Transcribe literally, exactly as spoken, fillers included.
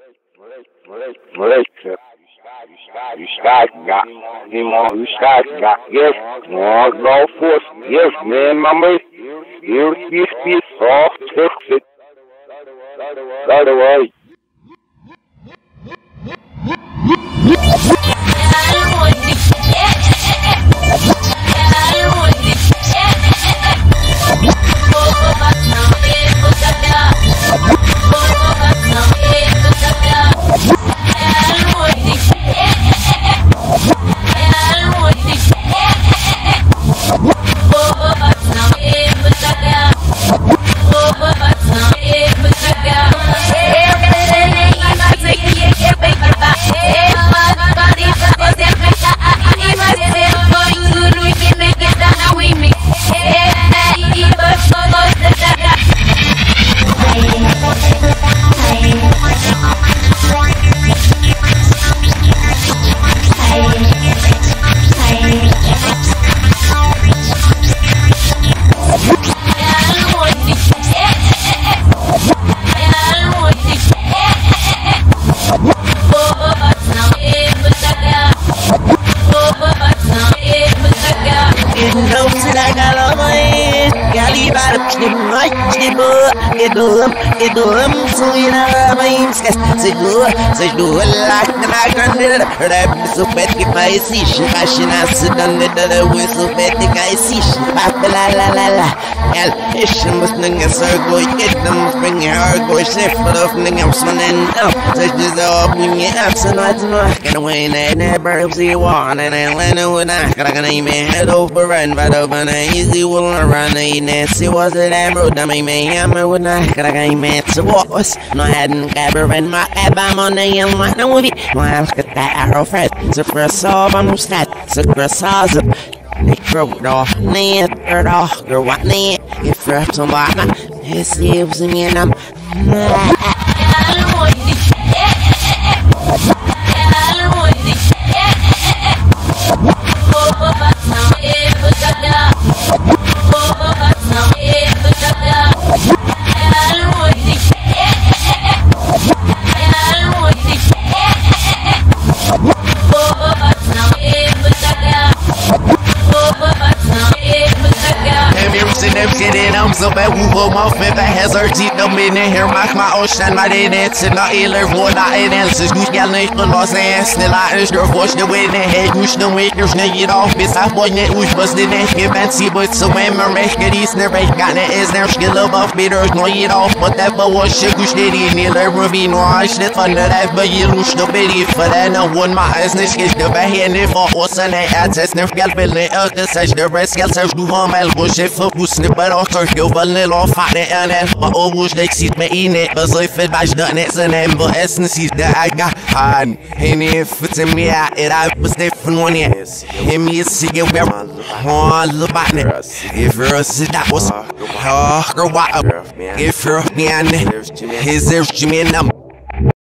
You start got him on. You start got yes. No, no force. Yes, man, mama. You you speak soft. Fix it. Right away. Get them, get them, so you know I'm scared. Go, so do a lot, and I can't do it. I'm so bad if I see she fashion as a done with the whistle, bad if I see she. La la la la. El, it's a Muslim, a circle, get them, bring your heart, go shift, but opening up some and up. Such as all bring it up, so not to know. Get away, and never see one, and I went over that. I can even head over and but open an easy will run. Nancy was it ever, dummy, me, I'm a would not. I met the walls, no hadn't ever in my album on the young one. No, we want to get that arrow fred. So for a sob on the stat, so for a sauce of Nick off, near third off, or what near if you're somebody, his lives in me, and I'm I'm so bad, we will mouth if I has our teeth, no minute here, my my ocean, my day, it's not either one, not in answers, you get late on Los Angeles, the light is your voice, the way they head, you should wait, there's no get off, it's not one that was busted in, give and see, but so when my make it is never got it, is there skill above me, there's no get off, but that but was shit, you should in the ruby, no, I should fund that, but you lose the biddy for that, no one, my business is the back end, if all was an access, never got billing, uh, the such the rest, got such do home, I'll push it for who's but also go vanilla off hot and then but almost like see me in it but so if it was done it's an ember essence that I got and if it's in me out it I was different one yes him me see you where all about it if you're that was oh girl what if you're me and his there's Jimmy and I'm